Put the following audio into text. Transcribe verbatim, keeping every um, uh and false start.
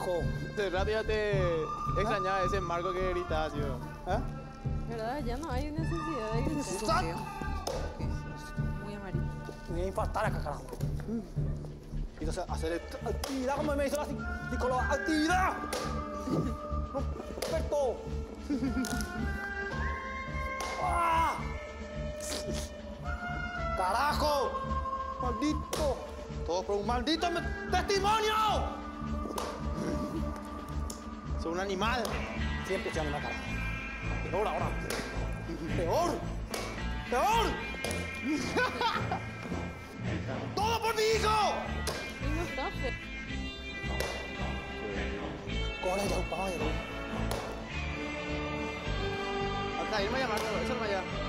carajo! Hace rato ya te extrañaba ese Marco que gritaba, tío. ¿Eh? ¿Verdad? Ya no hay necesidad de gritar. ¡Sat! Muy amarillo. Me voy a infartar acá, carajo. Y entonces hacer el- actividad como me hizo la psi- psicóloga. ¡Actividad! ¡Perfecto! ¡Ah! ¡Carajo! ¡Maldito! Todo por un maldito me- testimonio. Soy un animal. Siempre soy animal, carajo. Peor ahora. Peor. Peor. ¡Todo por mi hijo! Y no está feo. Corre ya, padre. Hasta irme a llamar, eso no me llama.